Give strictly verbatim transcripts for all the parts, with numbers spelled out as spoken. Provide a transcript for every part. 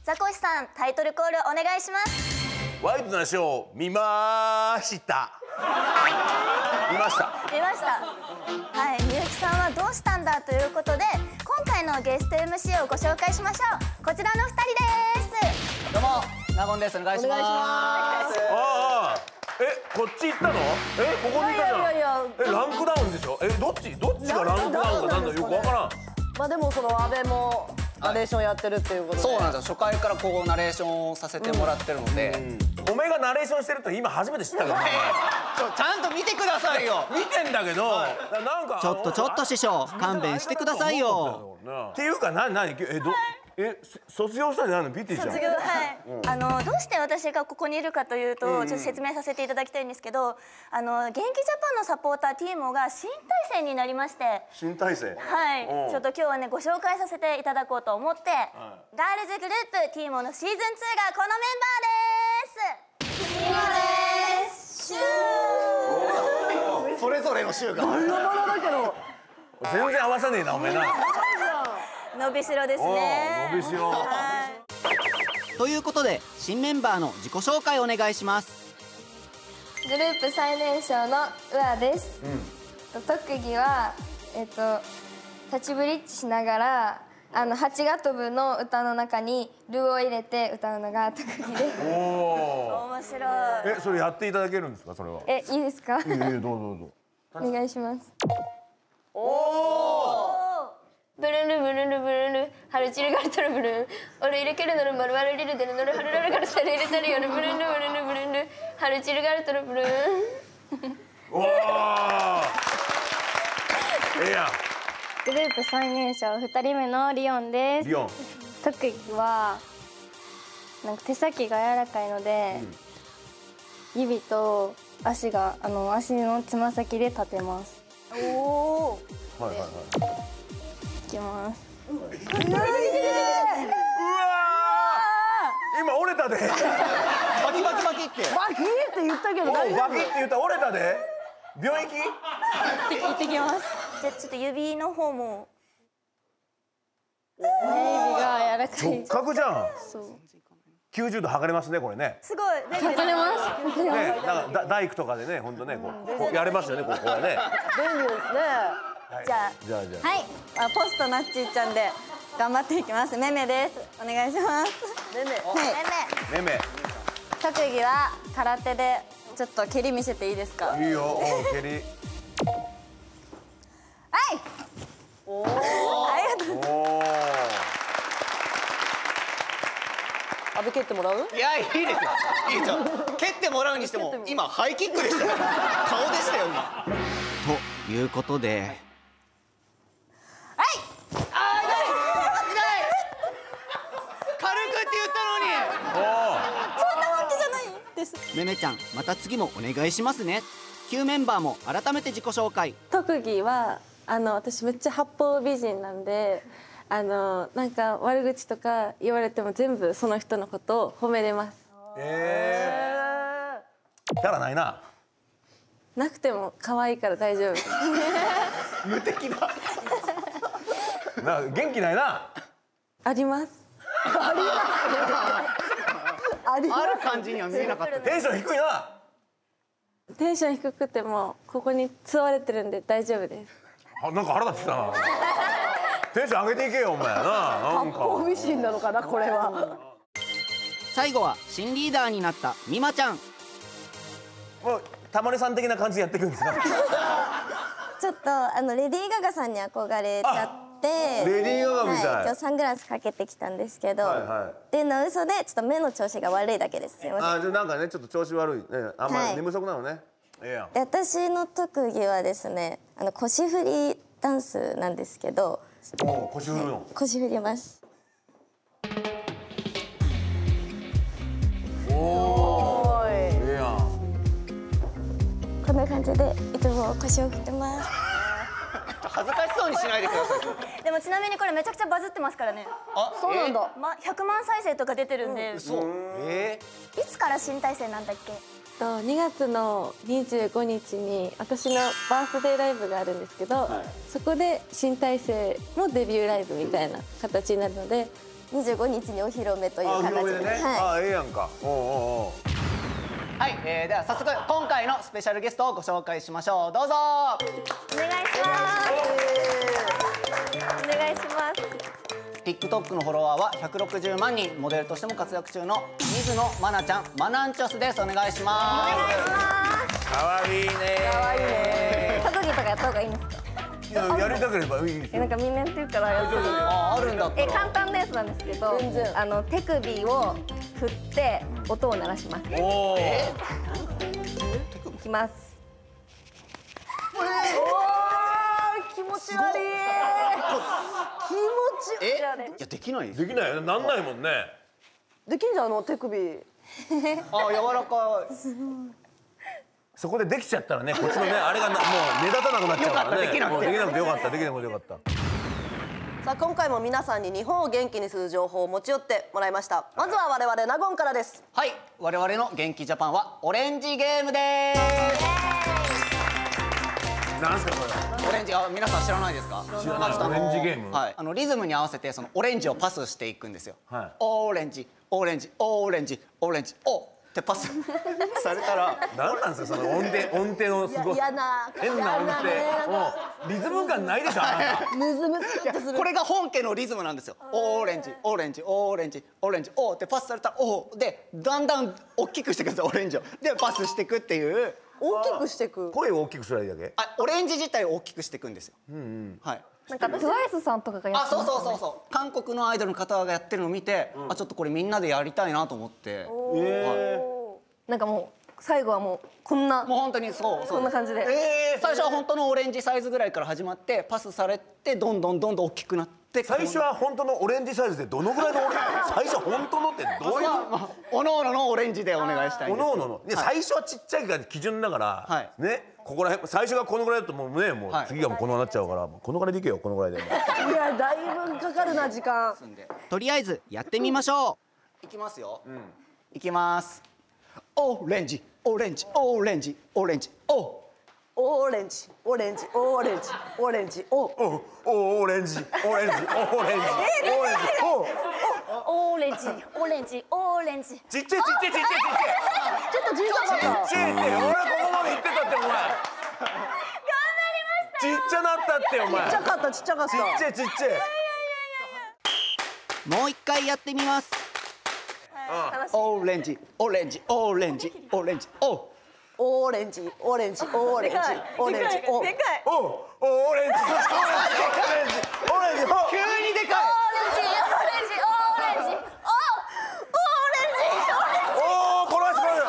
ザコシさん、タイトルコールお願いします。 ワイドなショー見ました。見ました。 見ました。はい、みゆきさんはどうしたんだということで、今回のゲスト エムシー をご紹介しましょう。こちらのふたりです。 どうも、ナゴンです。お願いします。 ああ、え、こっち行ったの？え、ここにいたじゃん。 いやいやいや、 え、ランクダウンでしょ？え、どっちどっちがランクダウンかなんだよくわからん。 まあでもその阿部もナレーションやってるっていうことで。 そうなんですよ。初回からこうナレーションをさせてもらってるので、 おめえがナレーションしてると今初めて知ったけど。 ちゃんと見てくださいよ。 見てんだけど、なんかちょっとちょっと師匠、勘弁してくださいよ。 っていうか、なになに、え、ど、え、卒業したんじゃないの、ピティちゃん。 卒業、はい。あのどうして私がここにいるかというと、ちょっと説明させていただきたいんですけど、あの元気ジャパンのサポーターティーモが新体制になりまして。新体制。はい。ちょっと今日はねご紹介させていただこうと思って、ガールズグループティーモのシーズンツーがこのメンバーです。ティーモです。シュー。 それぞれの週が。 バラバラだけど。 全然合わさねえな、おめえな。 伸びしろですね。 伸びしろ。 ということで、新メンバーの自己紹介お願いします。 グループ最年少のうあです。うん、特技はえっと立ちブリッジしながらあの蜂が飛ぶの歌の中にルを入れて歌うのが特技です。 おお。 面白い。 え、それやっていただけるんですか、それは。 え、いいですか？ いいよ、どうぞどうぞ。 お願いします。 おお。 ブルルブルルブルルハルチルガルトルブルン俺入れけるのるまるまるリルデルのるハルラルガルサル入れたりよるブルルブルルブルルハルチルガルトルブルン。 おお。ええやん。 グループ最年少ふたりめのリオンです。 リオン。 特技はなんか手先が柔らかいので、うん、指と足があの足のつま先で立てます。 おお。 はいはいはい。 いきます。 うわ今折れたで。 バキバキバキって。 バキって言ったけどバ大丈夫？ キって言った折れたで。病院行き？ 行ってきます。 じゃあちょっと指の方も。 指が柔らかい。 直角じゃん。 そう。 きゅうじゅうど測れますね、これね。 すごい。 測れます。 ね、なんか大工とかでね、本当ね、こう、こうやれますよね、ここはね。 便利ですね。 じゃあ、 じゃあじゃあ。 はい、あポストなっちーちゃんで頑張っていきます。めめです。お願いします。 めめ。 はい、 めめ。 特技は空手でちょっと蹴り見せていいですか。 いいよ、蹴り。 はい。おお。ありがとう。おお。 阿部蹴ってもらう？ いや、いいですよ。いいじゃん。蹴ってもらうにしても、今ハイキックでしたよ。顔でしたよ今。 ということで。めめちゃん、また次もお願いしますね。旧メンバーも改めて自己紹介。 特技はあの私めっちゃ八方美人なんで、あのなんか悪口とか言われても全部その人のことを褒めれます。 ええ。キャラないな。 なくても可愛いから大丈夫。 無敵だ。 な、元気ないな。 あります。 ある感じには見えなかった。 テンション低いな。 テンション低くてもここに座れてるんで大丈夫です。 あ、なんか腹立ってきたな。テンション上げていけよお前な。なんか。 八方美人なのかなこれは。 最後は新リーダーになったみまちゃん。 もうたまりさん的な感じでやっていくんですか。 ちょっとあのレディー・ガガさんに憧れちゃって。レディー・ガガみたい。 今日サングラスかけてきたんですけど、っていうのは嘘でちょっと目の調子が悪いだけです。すみません。 あ、じゃなんかねちょっと調子悪いね。あんまり眠そうなのね。ええやん。 私の特技はですね、あの腰振りダンスなんですけど。 お、腰振るの。 腰振ります。 おお。ええやん。 こんな感じでいつも腰を振ってます。 恥ずかしそうにしないでください。 でもちなみにこれめちゃくちゃバズってますからね。 あ、 そうなんだ。 まひゃくまん再生とか出てるんで。 そう。ええ。いつから新体制なんだっけ？ とにがつのにじゅうごにちに私のバースデーライブがあるんですけど、はい、そこで新体制のデビューライブみたいな形になるので、 にじゅうごにちにお披露目というあ、 形広めでね。 はあ、ええやんか。おうおうおう。 はい、えー、では早速今回のスペシャルゲストをご紹介しましょう。どうぞ。 お願いしますお願いします。 TikTok のフォロワーはひゃくろくじゅうまんにん、モデルとしても活躍中の水野愛菜ちゃん、マナンチョスです。お願いします。 可愛いね。 可愛いね。 特技とかやった方がいいんですか？ いや、やりたければいいですよ。 えなんかみんなやってるからやってる。 あ、あるんだったえら。 簡単なやつなんですけど、あの手首を振って音を鳴らします。 おお。 いきます。 気持ち悪い。気持ちえ、 悪い。 いやできないです。 できないよ。なんないもんね。 できんじゃんあの手首。 あ、柔らかい。 そこでできちゃったらね、こっちのね、あれがなもう目立たなくなっちゃうからね。 よかったできなくてもうできなくてよかった。できなくてよかった。 さあ今回も皆さんに日本を元気にする情報を持ち寄ってもらいました。まずは我々納言からです。 はい、我々の元気ジャパンはオレンジゲームです。 なんすかこれ。 オレンジ、あ、皆さん知らないですか？ 知らない。オレンジゲーム。 はい、あのリズムに合わせてそのオレンジをパスしていくんですよ。 はい。 オレンジ、オレンジ、オレンジ、オレンジ、おってパスされたら、 なんなんですかその音程音程のすごい嫌な変な音嫌ね程。もうリズム感ないでしょ。あなたムズムズっとする。 これが本家のリズムなんですよ。オレンジ、オレンジ、オレンジ、オレンジ、おってパスされたらおでだんだん大きくしていくんですよ、オレンジを。でパスしていくっていう。 大きくしていく。 声を大きくするだけ。 あ、オレンジ自体を大きくしていくんですよ。うんうん。はい。 なんかトゥワイスさんとかがやあ、 ってますそうそうそうそう。韓国のアイドルの方がやってるのを見て、あ、ちょっとこれみんなでやりたいなと思って。 なんかもう最後はもうこんなもう本当にそうそう。 こんな感じで。 えー、最初は本当のオレンジサイズぐらいから始まってパスされてどんどんどんどん大きくなって。 最初は本当のオレンジサイズでどのぐらいのオレンジ？最初本当のってどういう？ おのおののオレンジでお願いしたいんです。 おのおのの。で最初はちっちゃいが基準だから、 はいね。ここら辺最初がこのぐらいだともうねもう次がもうこのぐらいになっちゃうからもうこのぐらいでいけよこのぐらいで。 いやだいぶかかるな時間。 とりあえずやってみましょう。いきますよ。いきます。オレンジ、オレンジ、オレンジ、オレンジ、お。 オレンジオレンジオレンジオレンジおおおオレンジオレンジオレンジオレンジオレンジオレンジオレンジ。 ちっちゃいちっちゃいちっちゃいちっちゃい。 ちょっと小さかった。 ちっちゃいって俺ここまで言ってたってお前。ちっちゃなったってお前。 ちっちゃかったちっちゃかった。 ちっちゃいちっちゃい。 もう一回やってみます。オレンジ、オレンジ、オレンジ、オレンジ、お。 オレンジオレンジオレンジオレンジお。 でかい。 おおオレンジオレンジオレンジオレンジ急にでかい。 オレンジオレンジオレンジ。おオレンジオレンジ。 おおこれはすごいよ。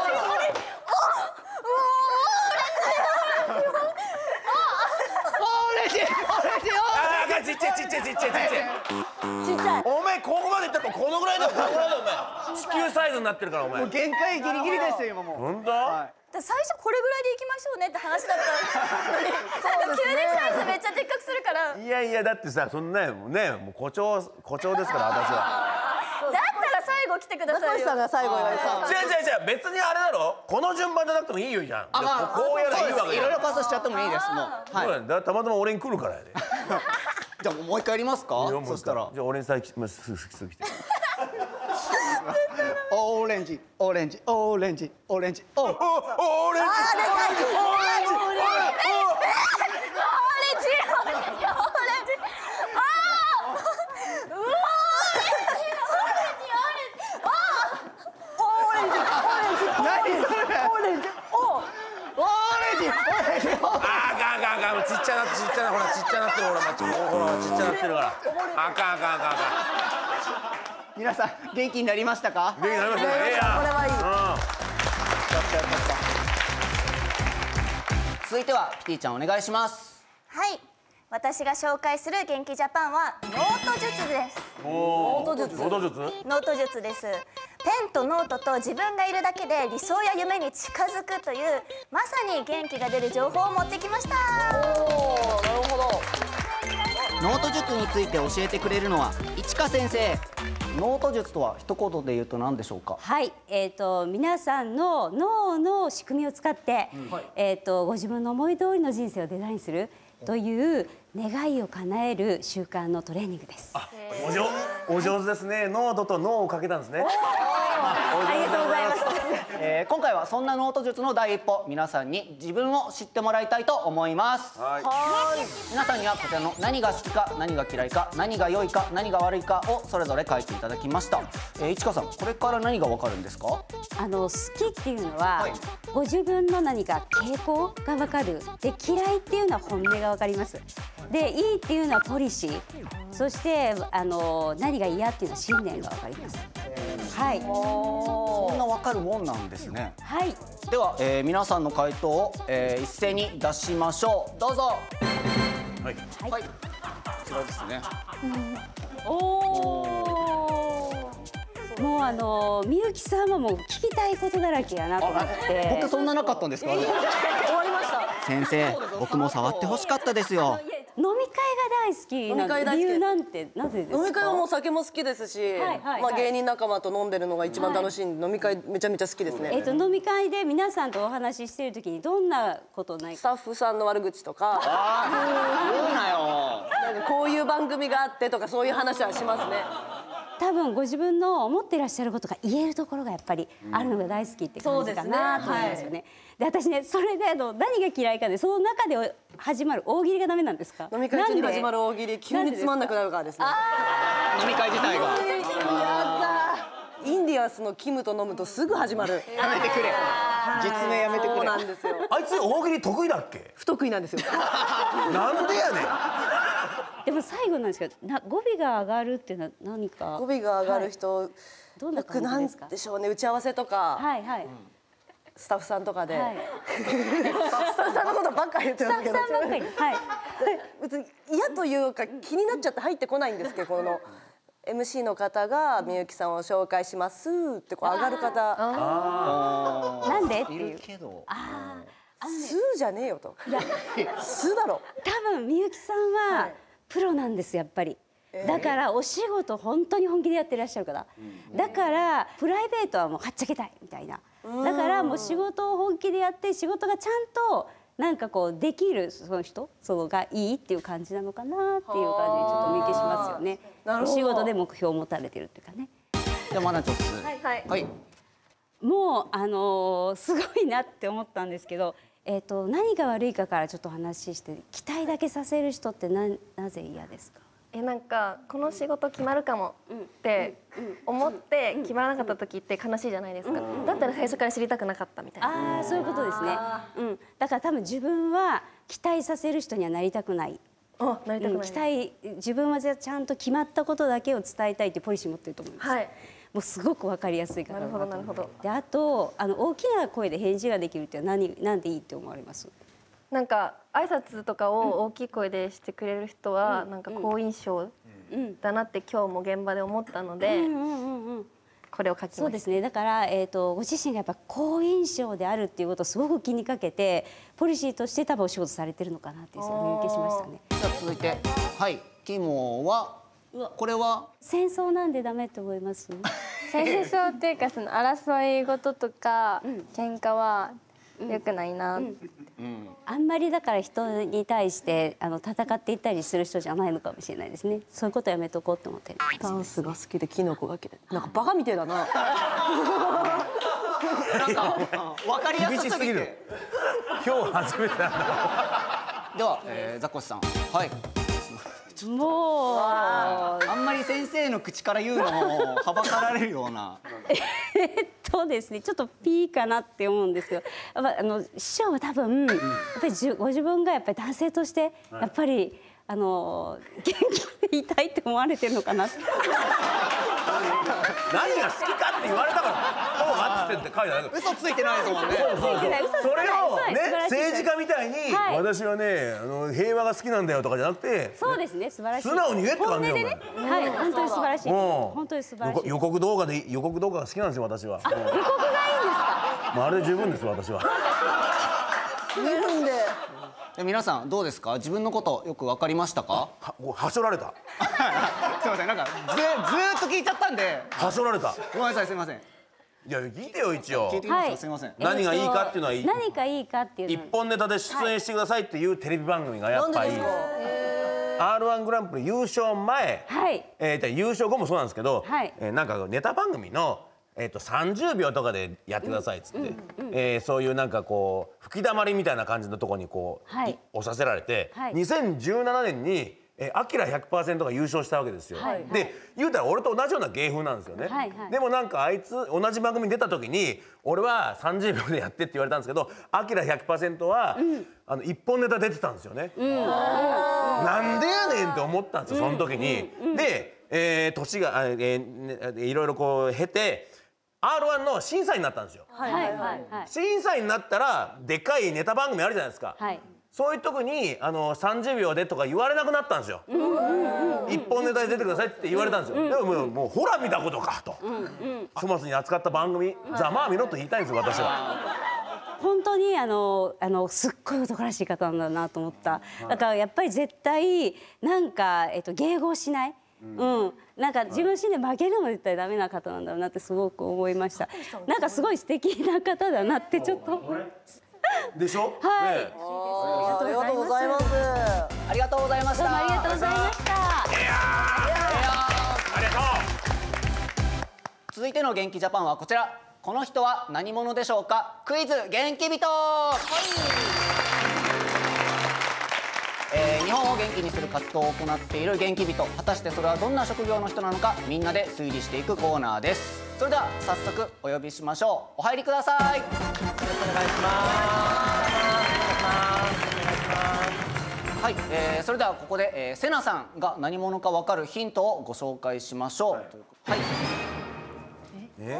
オレンジ、オレンジ、 ああちっちゃいちっちゃいちっちゃいちっちゃい。 ちっちゃい。 お前ここまでいったらこのぐらいだよこのぐらいだよお前。地球サイズになってるからお前。 もう限界ギリギリですよ今もう。 本当？ 最初これぐらいでいきましょうねって話だったのに、なんか急にサイズめっちゃでっかくするから。 いやいやだってさそんなねもうねもう誇張誇張ですから私は。 だったら最後来てくださいよ。 中西さんが最後言われた。 違う違う違う別にあれだろこの順番じゃなくてもいいよじゃん。ここうやらいいわけいろいろパスしちゃってもいいですもう。 そうやねだたまたま俺に来るからやで。 じゃあもう一回やりますか。そしたらじゃあ俺に先まあすぐすぐ来て。 オレンジ、オレンジ、オレンジ、オレンジ、お。 おおオレンジ。オレンジ。 オレンジオレンジオレンジオレンジああうわオレンジオレンジ何それ。 オレンジお。 オレンジ、オレンジ、お。 ああガンガンガンちっちゃなってちっちゃなほらちっちゃなってるほらほらちっちゃなってるからあかんあかんあかんあかん。 皆さん元気になりましたか。 元気になりましたね。ええやん。 これはいい。 うん。 よかったよかった。続いてはピティちゃんお願いします。 はい、私が紹介する元気ジャパンはノート術です。 ノート術。ノート術。 ノート術です。ペンとノートと自分がいるだけで理想や夢に近づくというまさに元気が出る情報を持ってきました。 おおなるほど。 ノート術について教えてくれるのはいちか先生。ノート術とは一言で言うと何でしょうか。 はい、えー、と皆さんの脳の仕組みを使って、うんえー、とご自分の思い通りの人生をデザインするという願いを叶える習慣のトレーニングです。 お上お上手ですね。ノートとノーをかけたんですね。 ありがとうございます。 えー、今回はそんなノート術の第一歩、皆さんに自分を知ってもらいたいと思います。はい。皆さんにはこちらの何が好きか、何が嫌いか、何が良いか、何が悪いかをそれぞれ書いていただきました。えー、市川さん、これから何がわかるんですか？ あの好きっていうのは、 はい、 ご自分の何か傾向がわかる。で、嫌いっていうのは本音がわかります。で、いいっていうのはポリシー。そしてあの何が嫌っていうのは信念がわかります。はい。 そんなわかるもんなんですね。 はい。 では、えー、皆さんの回答を、えー、一斉に出しましょう。どうぞ。はい。はい。こちらですね。 うん、おお。もうあのみゆきさんはもう聞きたいことだらけやなと思って。 僕そんななかったんですか？終わりました。 先生、僕も触って欲しかったですよ。 飲み会が大好きな理由なんてなぜですか？ 飲み会はもう酒も好きですし、まあ芸人仲間と飲んでるのが一番楽しいんで、飲み会めちゃめちゃ好きですね。 えっと飲み会で皆さんとお話ししている時にどんなことないか？ スタッフさんの悪口とか、 ああ、言うなよ。 なんかこういう番組があってとかそういう話はしますね。 多分ご自分の思っていらっしゃることが言えるところがやっぱりあるのが大好きって感じかなと思いますよね。で、私ね、それであの何が嫌いかで、その中で始まる大喜利がダメなんですか？ 飲み会中に始まる大喜利、急につまんなくなるからですね。 飲み会自体が。 インディアンスのキムと飲むとすぐ始まる。 やめてくれ。実名やめてくれ。 そうなんですよ。 あいつ大喜利得意だっけ？ 不得意なんですよ。 なんでやねん。 でも最後なんですけど、な語尾が上がるっていうのは何か。 語尾が上がる人、はい、 どんな感じですか？ なんでしょうね、打ち合わせとか。 はいはい。 スタッフさんとかで、 はい、 スタッフさんのことばっかり言ってますけど、 スタッフさんばっかり、はい、 別に嫌というか気になっちゃって入ってこないんですけど、この エムシー の方がみゆきさんを紹介しますってこう上がる方、 なんでっていう。 ああ、スーじゃねえよと。いや、スーだろ。 多分みゆきさんはプロなんですやっぱり。だからお仕事本当に本気でやってらっしゃるから、だからプライベートはもうはっちゃけたいみたいな。だからもう仕事を本気でやって仕事がちゃんとなんかこうできるその人そのがいいっていう感じなのかなっていう感じにちょっと見受けしますよね。お仕事で目標を持たれてるっていうかね。 じゃあマナチョス。 はい。 はい。 もうあのー、すごいなって思ったんですけど、えっと何が悪いかからちょっと話して期待だけさせる人ってななぜ嫌ですか？ えなんかこの仕事決まるかもって思って決まらなかった時って悲しいじゃないですか。だったら最初から知りたくなかったみたいな。 ああそういうことですね。うん。だから多分自分は期待させる人にはなりたくない。 あ、なりたくない。 期待自分はちゃんと決まったことだけを伝えたいっていうポリシー持ってると思います。はい。もうすごくわかりやすいから。 なるほどなるほど。 であとあの大きな声で返事ができるって何なんでいいって思われます？ なんか挨拶とかを大きい声でしてくれる人はなんか好印象だなって今日も現場で思ったのでこれを書きました。 そうですね。だから、えーと、ご自身がやっぱ好印象であるっていうことをすごく気にかけてポリシーとして多分お仕事されてるのかなっていう見受けしましたね。 じゃあ続いてはいティモはこれは戦争なんでダメって思います？ 戦争っていうかその争い事とか喧嘩は良くないな。うんうん、あんまりだから人に対してあの戦っていったりする人じゃないのかもしれないですね。そういうことやめとこうと思ってる。 ダンスが好きでキノコが嫌い。なんかバカみてえだな。なんか分かりやすすぎる。 今日初めてなんだ。 では、えー、ザコシさん。はい。 もうあんまり先生の口から言うのをはばかられるような。 えっとですねちょっとピーかなって思うんですけど、やっぱあの師匠は多分やっぱりじゅご自分がやっぱり男性としてやっぱり、はい、あの元気でいたいって思われてるのかなって。 何が好きかって言われたから「そうか」って書いてある。 嘘ついてないですもんね。 そうそうそう。それをね政治家みたいに、はい、私はねあの平和が好きなんだよとかじゃなくて、 そうですね素晴らしい。 素直に言えって感じだよ。 はい本当に素晴らしい。本当に素晴らしい。 予告動画で予告動画が好きなんですよ私は。 予告がいいんですか？ もうあれで十分です私は。 十分で。 皆さんどうですか？自分のことよくわかりましたか？ は、はしょられた。 すみませんなんかずずーっと聞いちゃったんで。 はしょられた。 ごめんなさいすみません。 いや聞いてよ一応。 聞いていいですか？すみません。 何がいいかっていうのは何かいいかっていう一本ネタで出演してくださいっていうテレビ番組がやっぱりいい。 アールワン グランプリ優勝前、 はい、 えー、優勝後もそうなんですけど、 はい、 えー、なんかネタ番組の、えー、とさんじゅうびょうとかでやってくださいっつって、えー、そういうなんかこう吹き溜まりみたいな感じのところにこう、はい、押させられて、はい、にせんじゅうななねんにアキラ ひゃくパーセント が優勝したわけですよ。はい、で言うたら俺と同じような芸風なんですよね。はい、はい、でもなんかあいつ同じ番組に出た時に俺はさんじゅうびょうでやってって言われたんですけど、アキラ ひゃくパーセント は、うん、あのいっぽんネタ出てたんですよね。うん、なんでやねんって思ったんですよ、その時に。うん、で、えー、年が、えー、いろいろこう経て アールワン の審査員になったんですよ。審査員になったらでっかいネタ番組あるじゃないですか。はい、そういう時にあのさんじゅうびょうでとか言われなくなったんですよ。一本ネタで出てくださいって言われたんですよ。でももう、もうほら見たことかと。粗末に扱った番組ざまあみろと言いたいんですよ、私は。 本当にあのあのすっごい男らしい方なんだなと思った。だからやっぱり絶対なんかえっと迎合しない。うん、なんか自分死んで負けるのも絶対ダメな方なんだろうなってすごく思いました。なんかすごい素敵な方だなってちょっと。 でしょ。 はい。 ありがとうございます。 ありがとうございました。 どうもありがとうございました。いやありがとう。続いての元気ジャパンはこちら。この人は何者でしょうか。クイズ元気人。はい。えー、日本を元気にする活動を行っている元気人、果たしてそれはどんな職業の人なのかみんなで推理していくコーナーです。それでは早速お呼びしましょう。お入りください。よろしくお願いします。はい、えー、それではここで、えー、セナさんが何者か分かるヒントをご紹介しましょう。はい、はい、 え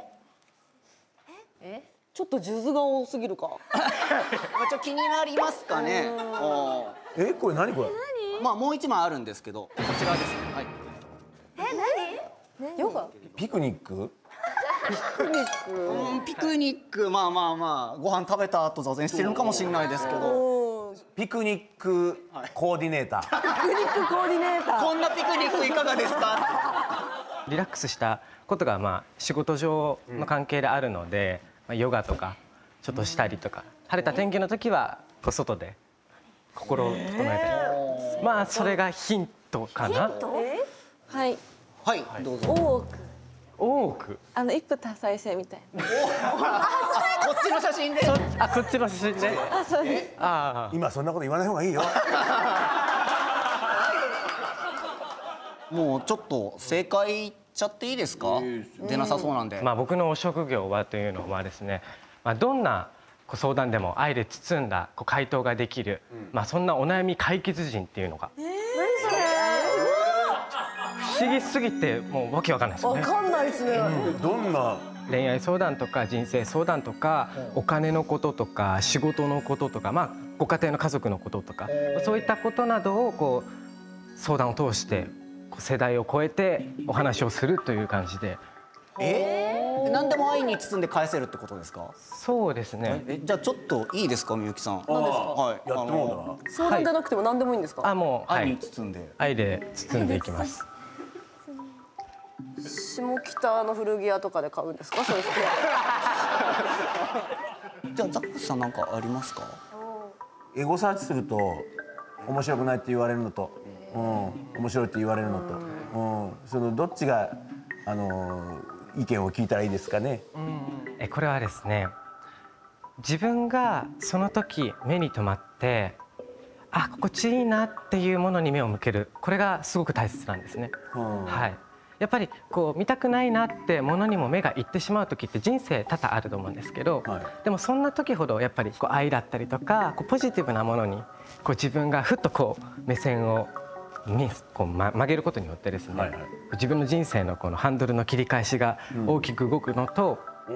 えちょっと数珠が多すぎるか。 ちょっと気になりますかね。 え、これ何これ。 まあもう一枚あるんですけど、こちらですね。はい。 え、何？ ヨガ？ ピクニック？ ピクニック。 うん、ピクニック、まあまあまあご飯食べた後座禅してるのかもしれないですけど。 ピクニックコーディネーター。 ピクニックコーディネーター。 こんなピクニックいかがですか？ リラックスしたことがまあ仕事上の関係であるので。まあ、ヨガとかちょっとしたりとか、晴れた天気の時はこう外で心を整えたり、まあそれがヒントかな。 はいはい、どうぞ。 多く多くあの一夫多妻制みたいな。 こっちの写真で。 あ、こっちの写真で。 あ、そうです。 ああ、今そんなこと言わない方がいいよ。 もうちょっと正解ちゃっていいですか？出なさそうなんで。 まあ僕の職業はというのはですね、まあどんな相談でも愛で包んだ回答ができる、まあそんなお悩み解決人っていうのが。何それ？不思議すぎてもうわけわかんないですよね。 わかんないですね。 どんな恋愛相談とか人生相談とかお金のこととか仕事のこととか、まあご家庭の家族のこととか、そういったことなどをこう相談を通して世代を超えてお話をするという感じで。 えー、何でも愛に包んで返せるってことですか？ そうですね。 え、じゃあちょっといいですか、みゆきさん。 何ですか？ はい、 やってもうだな。相談じゃなくても何でもいいんですか？ あ、もう愛に包んで。 愛で包んでいきます。 下北の古着屋とかで買うんですか？そういう服は。 じゃあザックさんなんかありますか？ エゴサーチすると面白くないって言われるのと、うん、面白いって言われるのと、うん、そのどっちがあの意見を聞いたらいいですかね。 え、これはですね、自分がその時目に留まってあ、心地いいなっていうものに目を向ける、これがすごく大切なんですね。はい。やっぱりこう見たくないなってものにも目がいってしまう時って人生多々あると思うんですけど、はい、でもそんな時ほどやっぱりこう愛だったりとかこうポジティブなものにこう自分がふっとこう目線をこう、ま、曲げることによってですね、はいはい、自分の人生のこのハンドルの切り返しが大きく動くのと、うん、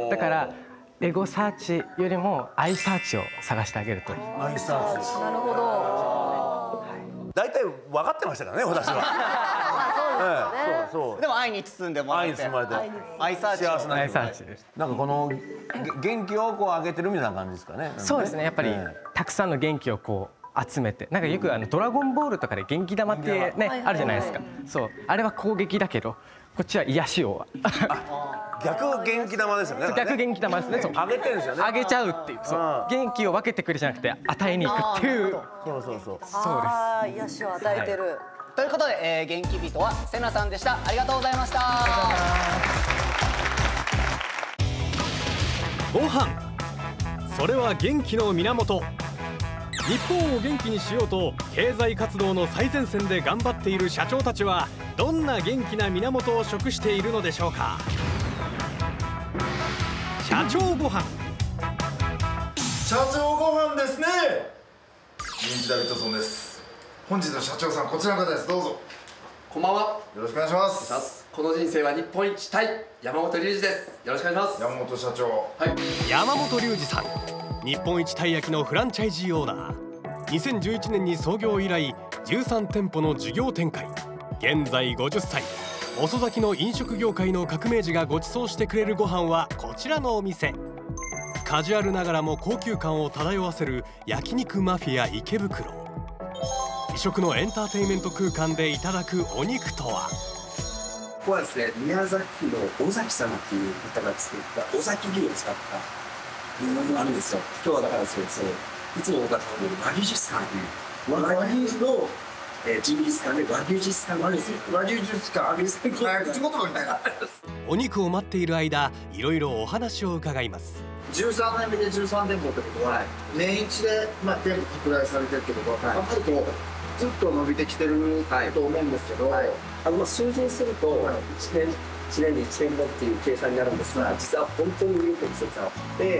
だからエゴサーチよりもアイサーチを探してあげると。 アイサーチ。 なるほど。 大体分かってましたからね、私は。 そうそう。でも愛に包んでもらって。 愛に包まれて。 アイサーチ。 アイサーチです。 なんかこの元気をこう上げてるみたいな感じですかね。 そうですね。やっぱりたくさんの元気をこう集めて、なんかよくあのドラゴンボールとかで元気玉ってねあるじゃないですか。そう。あれは攻撃だけど、 こっちは癒しを逆元気玉ですよね。 逆元気玉ですね。 あげてるんですよね。 あげちゃうっていう、そう元気を分けてくれじゃなくて与えに行くっていう。 そうそうそう。 ああ、癒しを与えてる。 ということで、えー、元気人はセナさんでした。ありがとうございました。 ご飯、それは元気の源。日本を元気にしようと経済活動の最前線で頑張っている社長たちはどんな元気な源を食しているのでしょうか。社長ご飯。 社長ご飯ですね。人気ダビッドソンです。本日の社長さん、こちらの方です。どうぞ。 こんばんは。 よろしくお願いします。 この人生は日本一対山本龍二です。よろしくお願いします。 山本社長。 はい。 山本龍二さん、日本一たい焼きのフランチャイジーオーナー。にせんじゅういちねんに創業以来じゅうさんてんぽの事業展開。現在ごじゅっさい。遅咲きの飲食業界の革命児がご馳走してくれるご飯はこちらのお店。カジュアルながらも高級感を漂わせる焼肉マフィア池袋。異色のエンターテインメント空間でいただくお肉とは。 ここはですね、宮崎の尾崎さんっていう方が作った尾崎牛を使ったものがあるんですよ。今日はだからそうですね、いつも僕が食べる和牛ジュースカン、和牛の、えー、ジンギスカンで和牛ジュースカンなんですよ。和牛ジュースカン、和牛ジュースカン、口元みたいな。 お肉を待っている間、いろいろお話を伺います。 じゅうさんねんめでじゅうさんてんぽってことは、年一で、まあ、店舗拡大されてるけど、やっぱりこうずっと伸びてきてると思うんですけど、はい、あのまあ数字にするといちねんいちねんでいちてんぽっていう計算になるんですが、実は本当によく説あって、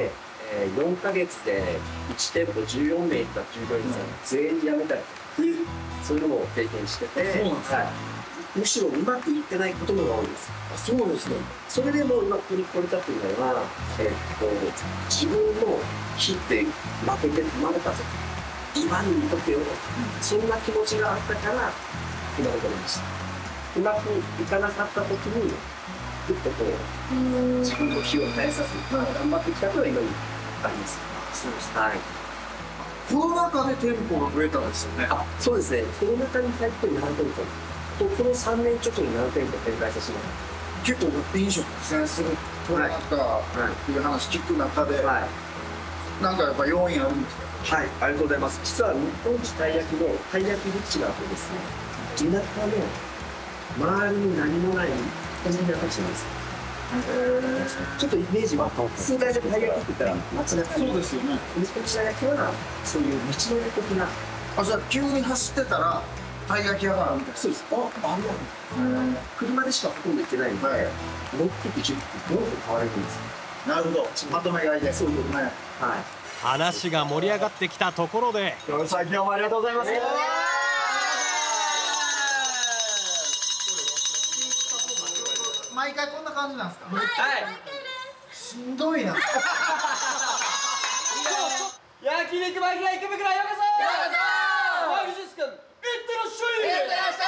えー、よんかげつでいちてんぽじゅうよんめいいった従業員さんが全員辞めたりとか、そういうのも経験してて、はい、むしろうまくいってないことのが多いです。あ、そうですね。それでも今ここに来れたというのは、えー、っと自分の火って負けて生まれた時、今に見とけよ、そんな気持ちがあったから今のことでした。うまくいかなかった時にぐっとこう自分の火を絶やさずに頑張ってきたのが今にあります。そうです。はい。 コロナ禍で店舗が増えたんですよね。 あ、そうですね。コロナ禍に入ってななてんぽと、このさんねんちょっとにななてんぽ展開させてもらって、 結構飲食苦戦するコロナ禍っていう話聞く中で、はい、なんかやっぱ要因あるんですか。 はい、ありがとうございます。実は日本一たい焼きのたい焼き立地があってですね、田舎の周りに何もない個人的な立地なんです。ちょっとイメージは数回でたい焼きって言ったら街中に、そうですよね。日本一たい焼きはそういう道のり的な。 あ、じゃあ急に走ってたらたい焼き屋があるみたいな。 そうです。あ、あんな車でしかほとんど行けないので、ろっぴきじゅっぴきどんどん変われるんです。 なるほど。まとめ買いで。 そういうことね。はい。 話が盛り上がってきたところで、 今日最近もありがとうございます。 毎回こんな感じなんですか。 はい。 しんどいな。 焼肉マフィア池袋ようこそ。ようこそ。和牛ジュースカン、いってらっしゃい。いってらっしゃ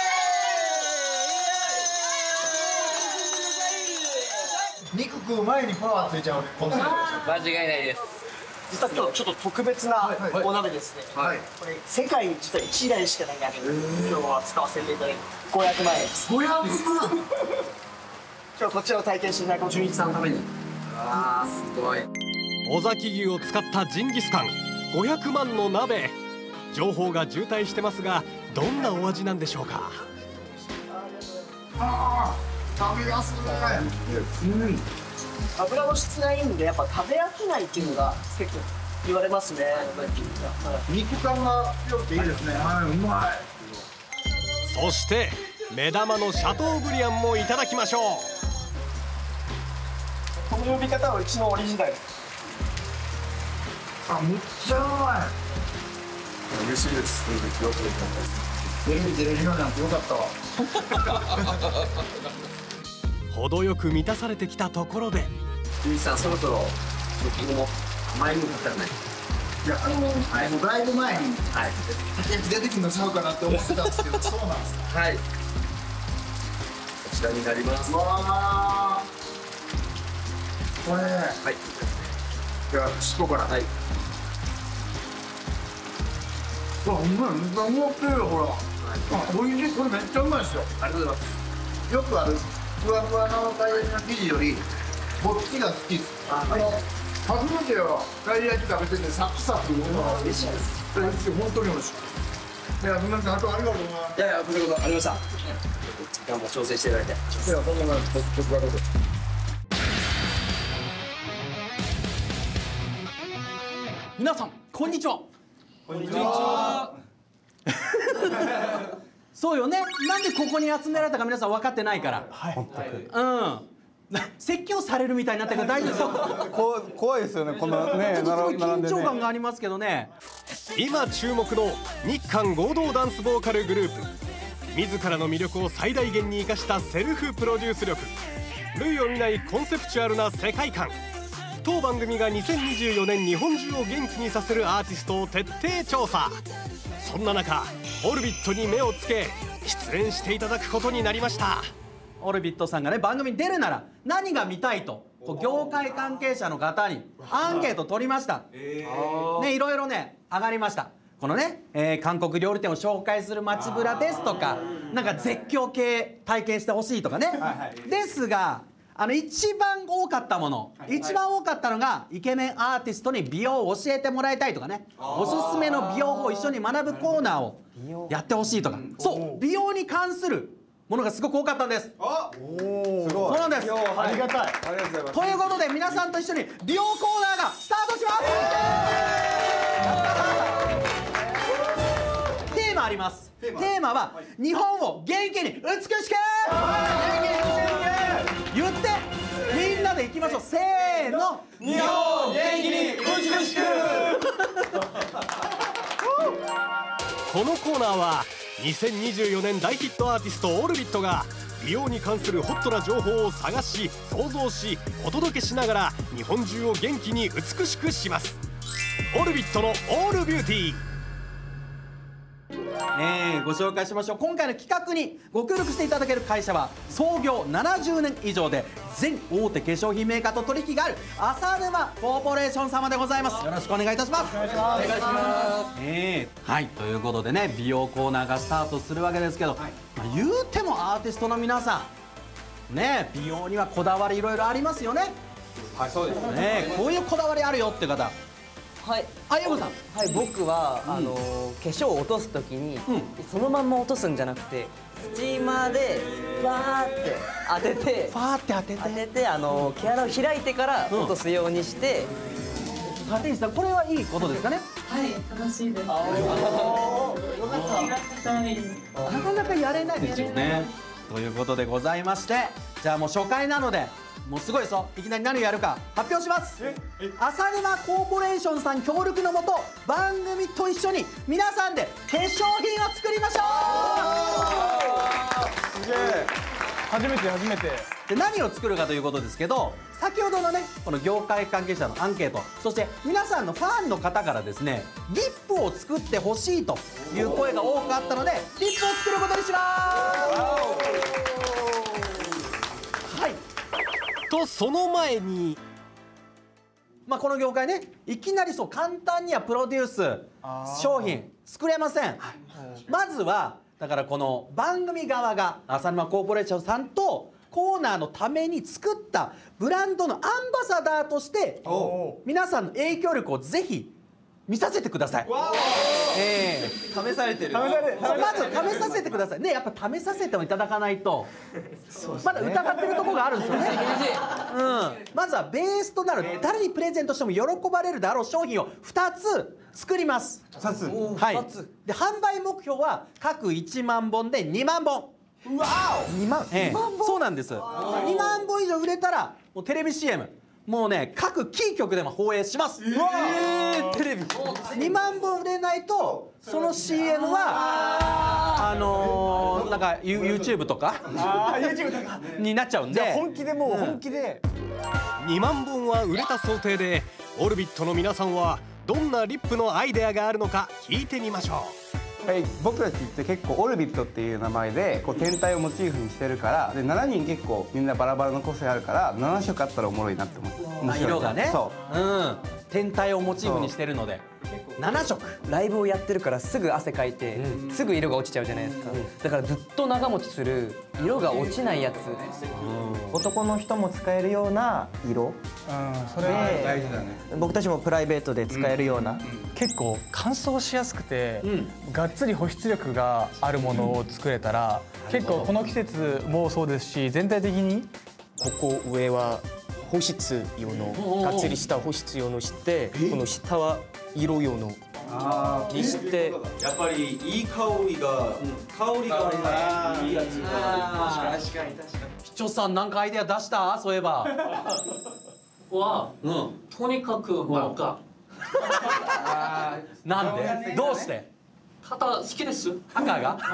い。肉食う前にパワーついちゃうね。この間違いないです。 実は今日ちょっと特別なお鍋ですね。はい。これ世界に実は一台しかない鍋。今日は使わせていただきごひゃくまんえんです。 ごひゃくまん。 今日こちらを体験していただく純一さんのために。 ああ、すごい。 尾崎牛を使ったジンギスカン、ごひゃくまんの鍋。情報が渋滞してますが、どんなお味なんでしょうか。 ああ、食べやすい。 うん。油の質がいいんで、やっぱ食べ飽きないっていうのが結構言われますね。 肉感が強くていいですね。はい、うまい。 そして目玉のシャトーブリアンもいただきましょう。 この呼び方はうちのオリジナル。 あ、むっちゃうまい。 嬉しいです。 テレビ出れるようになってよかったわ。 程よく満たされてきたところで、 ゆうさん、そろそろ僕も前に向かったらない。 いや、あの、はい、もうだいぶ前に、はい、出てくるのちゃうかなって思ってたんですけど、そうなんですか。 はい。こちらになります。 わあ。これ。はい。じゃあ、尻尾から。はい。うわ、うまい、めっちゃうまくて、ほら。あ、おいしい、これめっちゃうまいですよ。 ありがとうございます。 よくある。 ふわふわのたい焼きの生地よりこっちが好きです。あの初めてよたい焼き食べててサクサクいうのが美味しいです。本当に美味しい。いや、皆さんあとありがとうございます。 いやいや、こちらこそありました。頑張って調整していただいて。いや、そんなの僕はどうぞ。 皆さんこんにちは。こんにちは。そうよね。なんでここに集められたか皆さん分かってないから。はい。うん。説教されるみたいになってるから大丈夫ですよ。 こ怖いですよね。このね、 ちょっとすごい緊張感がありますけどね。 今注目の日韓合同ダンスボーカルグループ。自らの魅力を最大限に生かしたセルフプロデュース力、類を見ないコンセプチュアルな世界観。当番組がにせんにじゅうよねん日本中を元気にさせるアーティストを徹底調査。そんな中オルビットに目をつけ出演していただくことになりました。 オルビットさんがね、番組に出るなら何が見たいとこう業界関係者の方にアンケート取りました。ね、いろいろね上がりました。このね、えー、韓国料理店を紹介する街ブラですとか、なんか絶叫系体験してほしいとかね、はいはい、ですがあの一番多かったもの、はいはい、一番多かったのがイケメンアーティストに美容を教えてもらいたいとかね、おすすめの美容法を一緒に学ぶコーナーをやってほしいとか、そう美容に関するものがすごく多かったんです。あ、おお、すごい。そうなんです。 ありがたい。ありがとうございます。 ということで皆さんと一緒に美容コーナーがスタートします。テーマあります。テーマは日本を元気に美しく。言ってみんなでいきましょう。せーの。 日本を元気に美しく。 このコーナーはにせんにじゅうよねん大ヒットアーティストオルビットが美容に関するホットな情報を探し想像しお届けしながら日本中を元気に美しくします。オルビットのオールビューティー。 えー、ご紹介しましょう。今回の企画にご協力していただける会社は創業ななじゅうねん以上で全大手化粧品メーカーと取引がある浅沼コーポレーション様でございます。よろしくお願いいたします。お願いします。お願いします。えー、はい、ということでね、美容コーナーがスタートするわけですけど、はい、まあ、言うてもアーティストの皆さんね、美容にはこだわりいろいろありますよね。 はい、そうですね。こういうこだわりあるよって方。 はい、 あ、ヨコさん。 はい、僕は、うん、あの化粧を落とすときに、うん、そのまんま落とすんじゃなくてスチーマーでファーって当ててファーって当てて当ててあの毛穴を開いてから落とすようにして、 うん、立石さん、これはいいことですかね。 はい、楽しいです。ああ、なかなかやれないですよね。ということでございまして、じゃあもう初回なのでもうすごいですよ。いきなり何をやるか発表します。浅沼コーポレーションさん協力のもと番組と一緒に皆さんで化粧品を作りましょう。すげえ、初めて初めて。 で、何を作るかということですけど、先ほどのねこの業界関係者のアンケート、そして皆さんのファンの方からですね、リップを作ってほしいという声が多かったのでリップを作ることにします。はい。 とその前に、 まあこの業界ね、いきなりそう簡単にはプロデュース商品作れません。まずはだからこの番組側が浅沼コーポレーションさんとコーナーのために作ったブランドのアンバサダーとして皆さんの影響力をぜひ見させてください。えー、試されてる。 まず試させてくださいね。やっぱ試させてもいただかないとまだ疑ってるところがあるんですよね。うん、まずはベースとなる誰にプレゼントしても喜ばれるであろう商品をふたつ作ります。 ふたつ。 はい。で、販売目標は各いちまんぼんでにまんぼん。 うわお。にまん。 ええ、そうなんです。にまんぼん以上売れたらもうテレビ シーエム。もうね、各キー局でも放映します。 うわー、テレビにまんぼん売れないとその シーエム はあのー、なんか YouTube とかあ YouTube とかになっちゃうんで、 じゃあ本気でもう本気で、 うん、にまんぼんは売れた想定でオルビットの皆さんはどんなリップのアイデアがあるのか聞いてみましょう。 はい、僕たちって結構オルビットっていう名前でこう天体をモチーフにしてるから、でしちにん結構みんなバラバラの個性あるからななしょくあったらおもろいなって思って。 色がね、そう、うん、天体をモチーフにしてるので。 ななしょくライブをやってるからすぐ汗かいて、うん、すぐ色が落ちちゃうじゃないですか、うん、だからずっと長持ちする色が落ちないやつ、うん、男の人も使えるような色、うん、 それは大事だね。 僕たちもプライベートで使えるような、うんうん、 結構乾燥しやすくて、うん、がっつり保湿力があるものを作れたら、うん、結構この季節もそうですし全体的にここ上は保湿用のがっつりした保湿用のしてこの下は色用のにしてやっぱりいい香りが、うん、香りがいいやつが確かに確かに市長さんなんかアイデア出したそういえばここは、うん、とにかく赤なんでどうして肩好きです赤がわか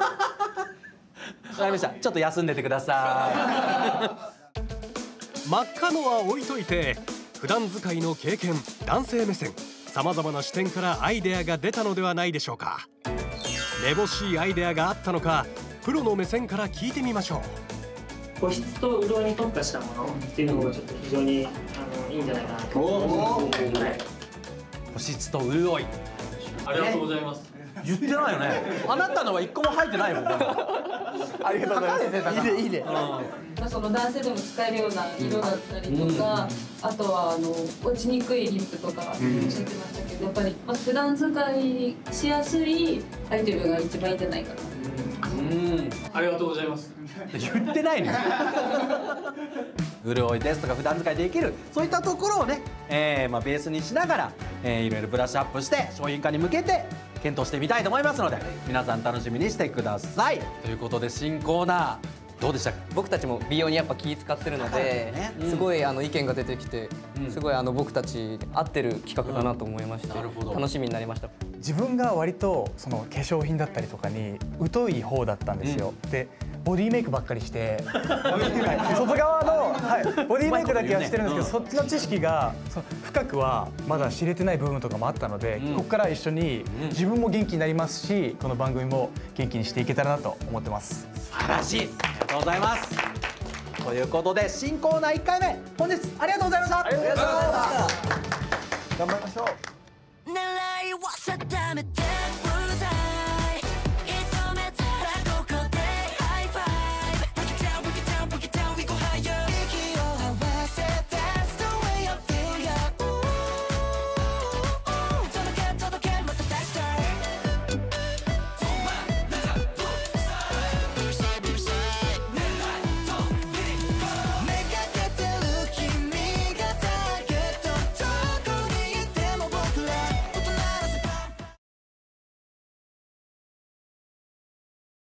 りましたちょっと休んでてください真っ赤のは置いといて普段使いの経験男性目線さまざまな視点からアイデアが出たのではないでしょうか。めぼしいアイデアがあったのかプロの目線から聞いてみましょう。保湿と潤いに特化したものっていうのがちょっと非常にあのいいんじゃないかなと思います。はい、 保湿と潤いありがとうございます。 言ってないよね。あなたのは一個も入ってないもん。 ありがとうございます。いいねいいね。 まあその男性でも使えるような色だったりとか、あとはあの落ちにくいリップとかおっしゃってましたけど、やっぱりまあ普段使いしやすいアイテムが一番いいんじゃないかな。 うん、ありがとうございます。 言ってないのよ。潤いですとか普段使いできるそういったところをね、えーまあ、ベースにしながら、えー、いろいろブラッシュアップして商品化に向けて検討してみたいと思いますので皆さん楽しみにしてください。ということで新コーナーどうでしたか。 僕たちも美容にやっぱ気使ってるので、ねうん、すごいあの意見が出てきて、うん、すごいあの僕たち合ってる企画だなと思いました、うん、楽しみになりました。 自分が割とその化粧品だったりとかに疎い方だったんですよ、うん、でボディメイクばっかりして外側の、はい、ボディメイクだけはしてるんですけど、そっちの知識がそ深くはまだ知れてない部分とかもあったので、うん、ここから一緒に自分も元気になりますしこの番組も元気にしていけたらなと思ってます。 素晴らしい、ありがとうございます。ということで新コーナーいっかいめ本日ありがとうございました。ありがとうございました。 頑張りましょう。 狙いは定めて